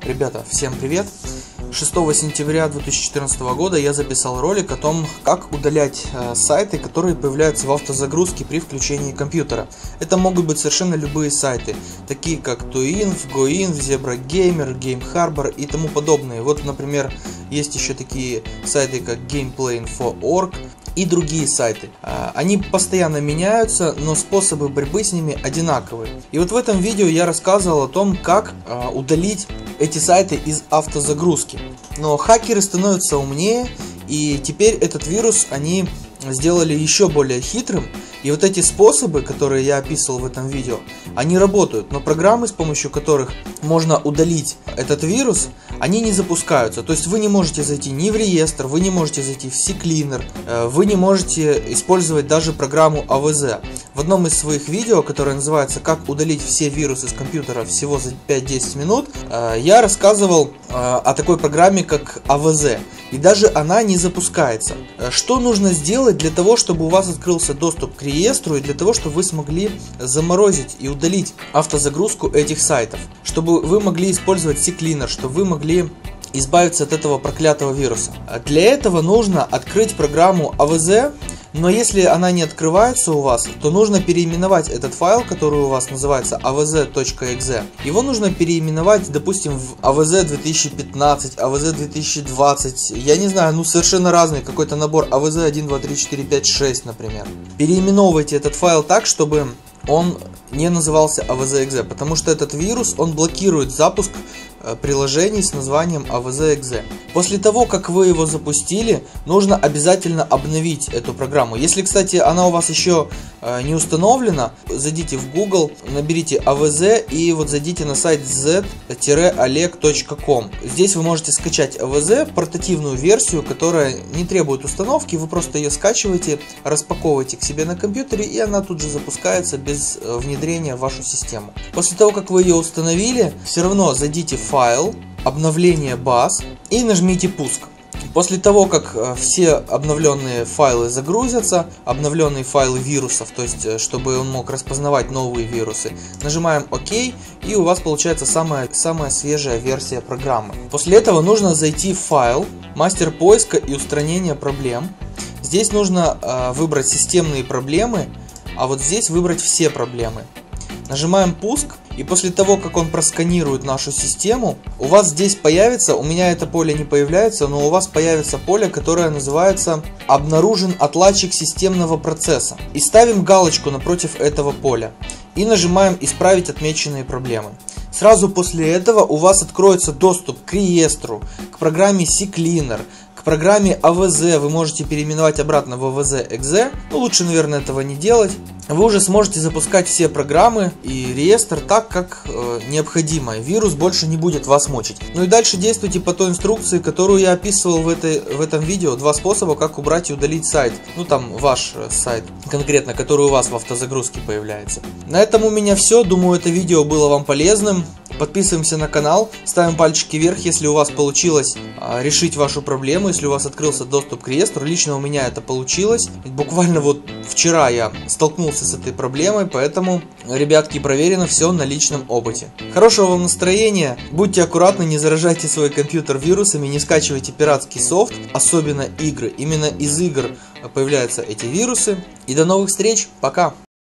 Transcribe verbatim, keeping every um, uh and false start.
Ребята, всем привет! шестого сентября две тысячи четырнадцатого года я записал ролик о том, как удалять э, сайты, которые появляются в автозагрузке при включении компьютера. Это могут быть совершсовершенно любые сайты, такие как ToInf, GoInf, ZebraGamer, GameHarbor и тому подобные. Вот, например, есть еще такие сайты, как GamePlayInfo точка орг и другие сайты. Они постоянно меняются, но способы борьбы с ними одинаковые. И вот в этом видео я рассказывал о том, как удалить эти сайты из автозагрузки. Но хакеры становятся умнее, и теперь этот вирус они сделали еще более хитрым. И вот эти способы, которые я описывал в этом видео, они работают, но программы, с помощью которых можно удалить этот вирус, они не запускаются. То есть вы не можете зайти ни в реестр, вы не можете зайти в CCleaner, вы не можете использовать даже программу эй ви зет. В одном из своих видео, которое называется «Как удалить все вирусы с компьютера всего за пять-десять минут», я рассказывал о такой программе, как эй ви зет. И даже она не запускается. Что нужно сделать для того, чтобы у вас открылся доступ к реестру и для того, чтобы вы смогли заморозить и удалить автозагрузку этих сайтов? Чтобы вы могли использовать CCleaner, чтобы вы могли избавиться от этого проклятого вируса. Для этого нужно открыть программу эй ви зет. Но если она не открывается у вас, то нужно переименовать этот файл, который у вас называется эй ви зет точка экзе. Его нужно переименовать, допустим, в эй ви зет две тысячи пятнадцать, эй ви зет две тысячи двадцать, я не знаю, ну совершенно разный, какой-то набор эй ви зет один, два, три, четыре, пять, шесть, например. Переименовывайте этот файл так, чтобы он не назывался эй ви зет точка экзе, потому что этот вирус, он блокирует запуск приложений с названием эй ви зет точка экзе. После того, как вы его запустили, нужно обязательно обновить эту программу. Если, кстати, она у вас еще не установлена, зайдите в Google, наберите эй ви зет и вот зайдите на сайт зет олег точка ком. Здесь вы можете скачать эй ви зет, портативную версию, которая не требует установки, вы просто ее скачиваете, распаковываете к себе на компьютере, и она тут же запускается без внедрения в вашу систему. После того, как вы ее установили, все равно зайдите в файл, обновление баз и нажмите пуск. После того, как все обновленные файлы загрузятся, обновленные файлы вирусов, то есть чтобы он мог распознавать новые вирусы, нажимаем ОК, и у вас получается самая, самая свежая версия программы. После этого нужно зайти в файл, мастер поиска и устранения проблем. Здесь нужно э, выбрать системные проблемы, а вот здесь выбрать все проблемы. Нажимаем пуск, и после того, как он просканирует нашу систему, у вас здесь появится, у меня это поле не появляется, но у вас появится поле, которое называется «Обнаружен отладчик системного процесса». И ставим галочку напротив этого поля. И нажимаем «Исправить отмеченные проблемы». Сразу после этого у вас откроется доступ к реестру, к программе CCleaner, к программе эй ви зет. Вы можете переименовать обратно в эй ви зет точка экзе, но лучше, наверное, этого не делать. Вы уже сможете запускать все программы и реестр так, как э, необходимо. Вирус больше не будет вас мучить. Ну и дальше действуйте по той инструкции, которую я описывал в, этой, в этом видео. Два способа, как убрать и удалить сайт. Ну там ваш сайт конкретно, который у вас в автозагрузке появляется. На этом у меня все. Думаю, это видео было вам полезным. Подписываемся на канал, ставим пальчики вверх, если у вас получилось а, решить вашу проблему, если у вас открылся доступ к реестру. Лично у меня это получилось. Буквально вот вчера я столкнулся с этой проблемой, поэтому, ребятки, проверено все на личном опыте. Хорошего вам настроения, будьте аккуратны, не заражайте свой компьютер вирусами, не скачивайте пиратский софт, особенно игры. Именно из игр появляются эти вирусы. И до новых встреч, пока!